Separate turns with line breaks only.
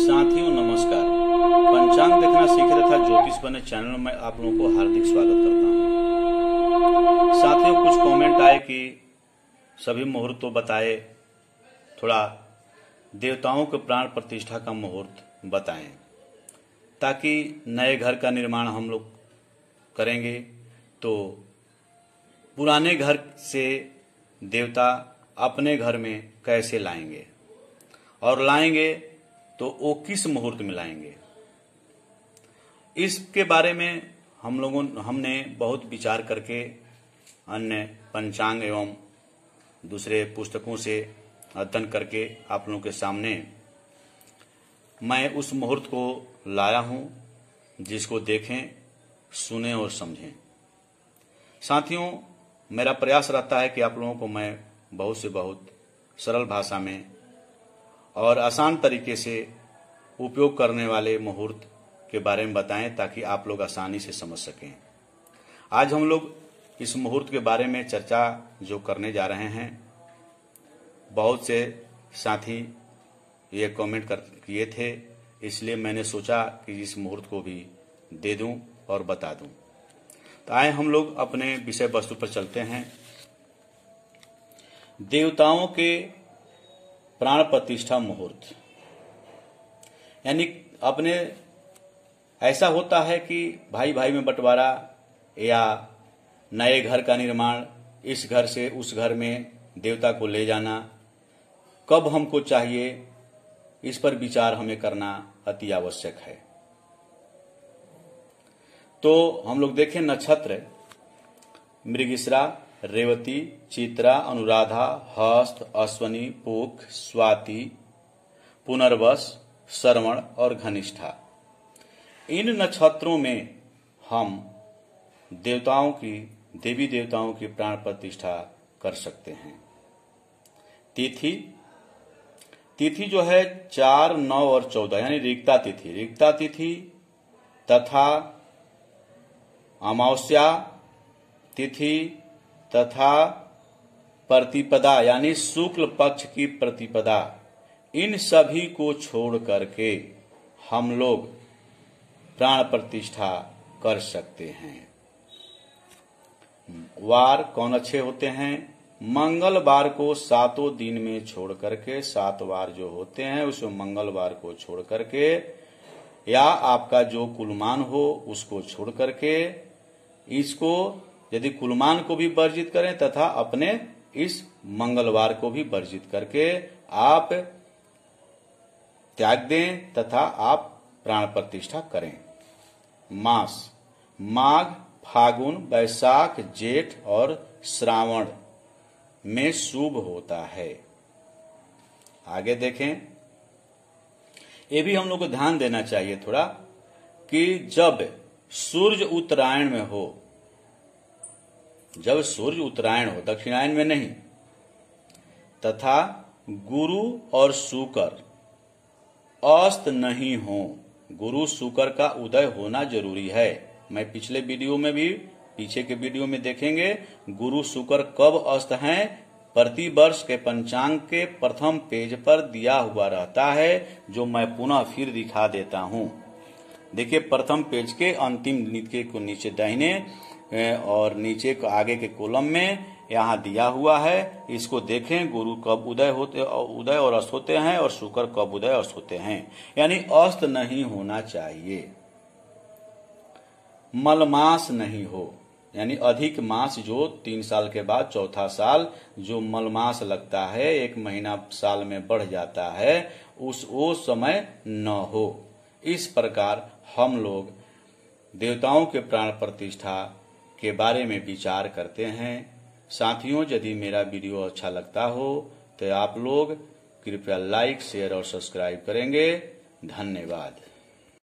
साथियों नमस्कार। पंचांग देखना सीख रहा था ज्योतिष बने चैनल में आप लोगों को हार्दिक स्वागत करता हूं। साथियों कुछ कमेंट आए कि सभी मुहूर्त तो बताए, थोड़ा देवताओं के प्राण प्रतिष्ठा का मुहूर्त बताएं ताकि नए घर का निर्माण हम लोग करेंगे तो पुराने घर से देवता अपने घर में कैसे लाएंगे और लाएंगे तो वो किस मुहूर्त में लाएंगे। इसके बारे में हमने बहुत विचार करके अन्य पंचांग एवं दूसरे पुस्तकों से अध्ययन करके आप लोगों के सामने मैं उस मुहूर्त को लाया हूं, जिसको देखें, सुने और समझें। साथियों, मेरा प्रयास रहता है कि आप लोगों को मैं बहुत से बहुत सरल भाषा में और आसान तरीके से उपयोग करने वाले मुहूर्त के बारे में बताएं ताकि आप लोग आसानी से समझ सकें। आज हम लोग इस मुहूर्त के बारे में चर्चा जो करने जा रहे हैं, बहुत से साथी ये कमेंट किए थे, इसलिए मैंने सोचा कि इस मुहूर्त को भी दे दूं और बता दूं। तो आए हम लोग अपने विषय वस्तु पर चलते हैं। देवताओं के प्राण प्रतिष्ठा मुहूर्त, यानी अपने ऐसा होता है कि भाई भाई में बंटवारा या नए घर का निर्माण, इस घर से उस घर में देवता को ले जाना कब हमको चाहिए, इस पर विचार हमें करना अति आवश्यक है। तो हम लोग देखें नक्षत्र मृगशिरा, रेवती, चित्रा, अनुराधा, हस्त, अश्वनी, पुख, स्वाति, पुनर्वस, श्रवण और घनिष्ठा। इन नक्षत्रों में हम देवी देवताओं की प्राण प्रतिष्ठा कर सकते हैं। तिथि जो है 4, 9 और 14 यानी रिक्ता तिथि तथा अमावस्या तिथि तथा प्रतिपदा यानी शुक्ल पक्ष की प्रतिपदा, इन सभी को छोड़ करके हम लोग प्राण प्रतिष्ठा कर सकते हैं। वार कौन अच्छे होते हैं? मंगलवार को 7 दिन में छोड़ करके, 7 वार जो होते हैं उसमें मंगलवार को छोड़ करके या आपका जो कुलमान हो उसको छोड़ करके, इसको यदि कुलमान को भी वर्जित करें तथा अपने इस मंगलवार को भी वर्जित करके आप त्याग दें तथा आप प्राण प्रतिष्ठा करें। मास माघ, फागुन, बैसाख, जेठ और श्रावण में शुभ होता है। आगे देखें, ये भी हम लोग को ध्यान देना चाहिए थोड़ा कि जब सूर्य उत्तरायण में हो, जब सूर्य उत्तरायण हो, दक्षिणायन में नहीं, तथा गुरु और शुक्र अस्त नहीं हो। गुरु शुक्र का उदय होना जरूरी है। मैं पिछले वीडियो में भी, पीछे के वीडियो में देखेंगे गुरु शुक्र कब अस्त हैं। प्रति वर्ष के पंचांग के प्रथम पेज पर दिया हुआ रहता है, जो मैं पुनः फिर दिखा देता हूं। देखिए, प्रथम पेज के अंतिम नीचे को नीचे दाहिने और नीचे को आगे के कॉलम में यहाँ दिया हुआ है। इसको देखें, गुरु कब उदय और अस्त होते हैं और शुक्र कब उदय अस्त होते हैं, यानी अस्त नहीं होना चाहिए। मलमास नहीं हो, यानी अधिक मास जो 3 साल के बाद चौथा साल जो मलमास लगता है, 1 महीना साल में बढ़ जाता है, वो समय न हो। इस प्रकार हम लोग देवताओं के प्राण प्रतिष्ठा के बारे में विचार करते हैं। साथियों, यदि मेरा वीडियो अच्छा लगता हो तो आप लोग कृपया लाइक, शेयर और सब्सक्राइब करेंगे। धन्यवाद।